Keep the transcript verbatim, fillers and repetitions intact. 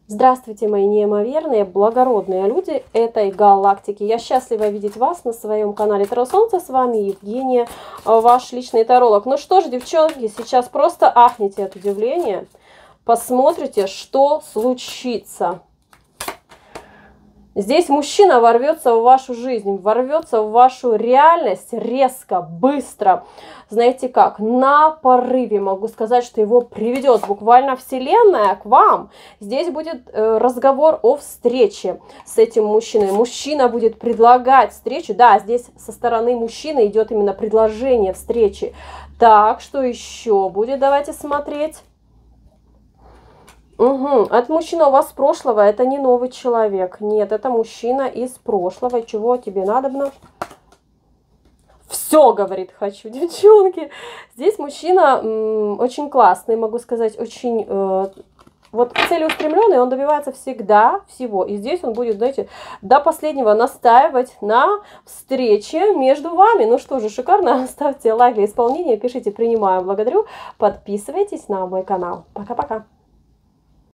Здравствуйте, мои неимоверные, благородные люди этой галактики. Я счастлива видеть вас на своем канале Таро Солнце. С вами Евгения, ваш личный таролог. Ну что ж, девчонки, сейчас просто ахните от удивления. Посмотрите, что случится. Здесь мужчина ворвется в вашу жизнь, ворвется в вашу реальность резко, быстро. Знаете как, на порыве могу сказать, что его приведет буквально Вселенная к вам. Здесь будет э, разговор о встрече с этим мужчиной. Мужчина будет предлагать встречу. Да, здесь со стороны мужчины идет именно предложение встречи. Так, что еще будет? Давайте смотреть. Угу. Это мужчина у вас с прошлого, это не новый человек. Нет, это мужчина из прошлого. Чего тебе надобно? Все, говорит, хочу, девчонки. Здесь мужчина м, очень классный, могу сказать, очень э, вот целеустремленный, он добивается всегда всего. И здесь он будет, знаете, до последнего настаивать на встрече между вами. Ну что же, шикарно. Ставьте лайк для исполнения, пишите «принимаю», благодарю. Подписывайтесь на мой канал. Пока-пока.